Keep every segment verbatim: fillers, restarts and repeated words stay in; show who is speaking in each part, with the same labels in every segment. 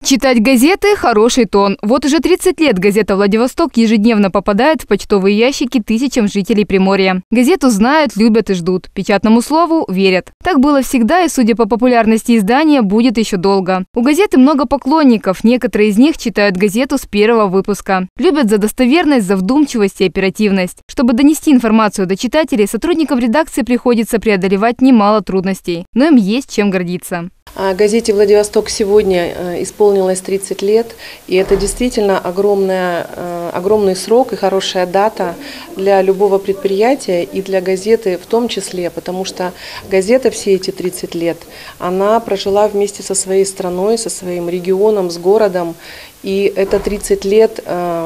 Speaker 1: Читать газеты – хороший тон. Вот уже тридцать лет газета «Владивосток» ежедневно попадает в почтовые ящики тысячам жителей Приморья. Газету знают, любят и ждут. Печатному слову верят. Так было всегда и, судя по популярности издания, будет еще долго. У газеты много поклонников. Некоторые из них читают газету с первого выпуска. Любят за достоверность, за вдумчивость и оперативность. Чтобы донести информацию до читателей, сотрудникам редакции приходится преодолевать немало трудностей. Но им есть чем гордиться.
Speaker 2: Газете «Владивосток» сегодня исполнилось тридцать лет, и это действительно огромная, огромный срок и хорошая дата для любого предприятия и для газеты в том числе, потому что газета все эти тридцать лет, она прожила вместе со своей страной, со своим регионом, с городом, и это тридцать лет,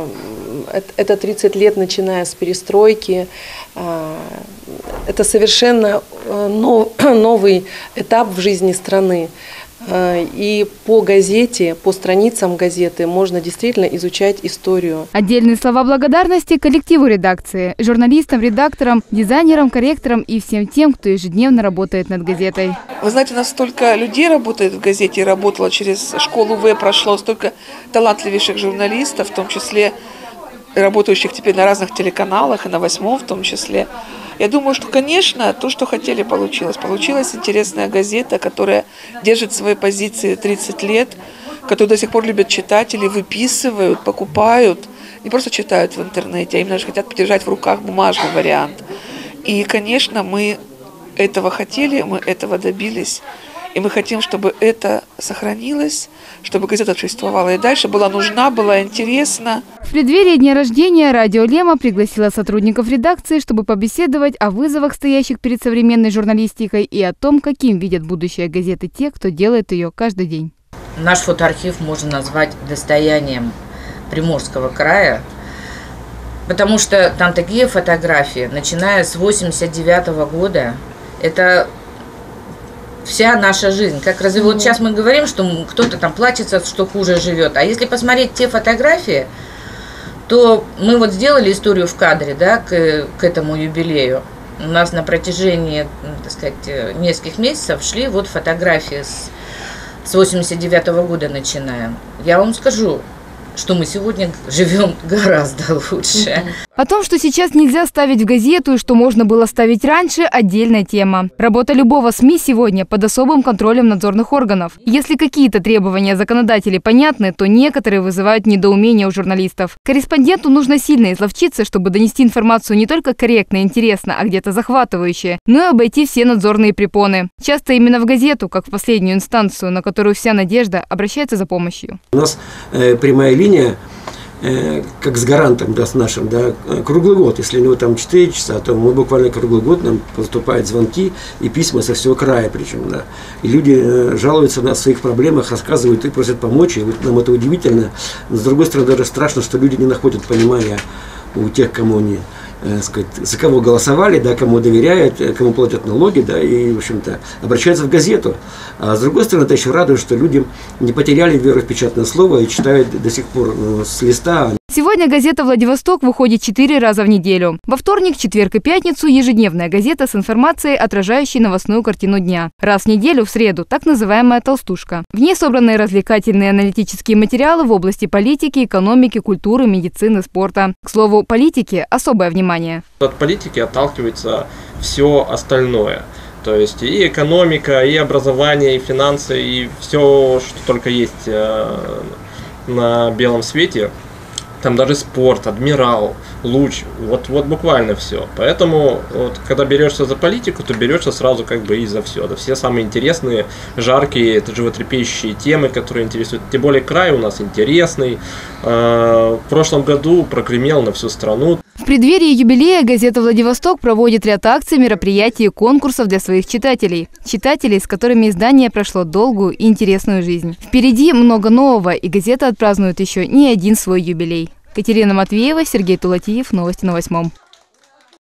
Speaker 2: это тридцать лет, начиная с перестройки, это совершенно новый этап в жизни страны. И по газете, по страницам газеты можно действительно изучать историю.
Speaker 1: Отдельные слова благодарности коллективу редакции, журналистам, редакторам, дизайнерам, корректорам и всем тем, кто ежедневно работает над газетой.
Speaker 3: Вы знаете, у нас столько людей работает в газете, работало через школу В, прошло столько талантливейших журналистов, в том числе работающих теперь на разных телеканалах, и на Восьмом в том числе. Я думаю, что, конечно, то, что хотели, получилось. Получилась интересная газета, которая держит свои позиции тридцать лет, которую до сих пор любят читатели, выписывают, покупают. Не просто читают в интернете, а именно же хотят подержать в руках бумажный вариант. И, конечно, мы этого хотели, мы этого добились. И мы хотим, чтобы это сохранилось, чтобы газета существовала и дальше, была нужна, была интересна.
Speaker 1: В преддверии дня рождения радио Лема пригласила сотрудников редакции, чтобы побеседовать о вызовах, стоящих перед современной журналистикой, и о том, каким видят будущее газеты те, кто делает ее каждый день.
Speaker 4: Наш фотоархив можно назвать достоянием Приморского края, потому что там такие фотографии, начиная с восемьдесят девятого года, это вся наша жизнь. Как разве вот сейчас мы говорим, что кто-то там плачется, что хуже живет. А если посмотреть те фотографии, то мы вот сделали историю в кадре, да, к, к этому юбилею. У нас на протяжении, так сказать, нескольких месяцев шли вот фотографии с, с восемьдесят девятого года начиная. Я вам скажу, что мы сегодня живем гораздо лучше.
Speaker 1: О том, что сейчас нельзя ставить в газету и что можно было ставить раньше, отдельная тема. Работа любого СМИ сегодня под особым контролем надзорных органов. Если какие-то требования законодателей понятны, то некоторые вызывают недоумение у журналистов. Корреспонденту нужно сильно изловчиться, чтобы донести информацию не только корректно и интересно, а где-то захватывающе, но и обойти все надзорные препоны. Часто именно в газету, как в последнюю инстанцию, на которую вся надежда, обращается за помощью.
Speaker 5: У нас э, прямая линия, э, как с гарантом, да, с нашим, да, круглый год. Если у него там четыре часа, то мы буквально круглый год нам поступают звонки и письма со всего края причем, да. И люди э, жалуются на своих проблемах, рассказывают и просят помочь, и вот нам это удивительно. Но с другой стороны, даже страшно, что люди не находят понимания у тех, кому они, э, сказать, за кого голосовали, да, кому доверяют, кому платят налоги, да, и, в общем-то, обращаются в газету. А с другой стороны, это еще радует, что люди не потеряли веру в печатное слово и читают до сих пор ну, с листа.
Speaker 1: Сегодня газета «Владивосток» выходит четыре раза в неделю. Во вторник, четверг и пятницу ежедневная газета с информацией, отражающей новостную картину дня. Раз в неделю, в среду, так называемая «толстушка». В ней собраны развлекательные аналитические материалы в области политики, экономики, культуры, медицины, спорта. К слову, политике особое внимание.
Speaker 6: От политики отталкивается все остальное. То есть и экономика, и образование, и финансы, и все, что только есть на белом свете. Там даже спорт, адмирал, луч, вот, вот буквально все. Поэтому, вот, когда берешься за политику, то берешься сразу как бы и за все. Да, все самые интересные, жаркие, это животрепещущие темы, которые интересуют. Тем более край у нас интересный. В прошлом году прогремел на всю страну.
Speaker 1: В преддверии юбилея газета «Владивосток» проводит ряд акций, мероприятий и конкурсов для своих читателей. Читателей, с которыми издание прошло долгую и интересную жизнь. Впереди много нового, и газета отпразднует еще не один свой юбилей. Катерина Матвеева, Сергей Тулатиев. Новости на Восьмом.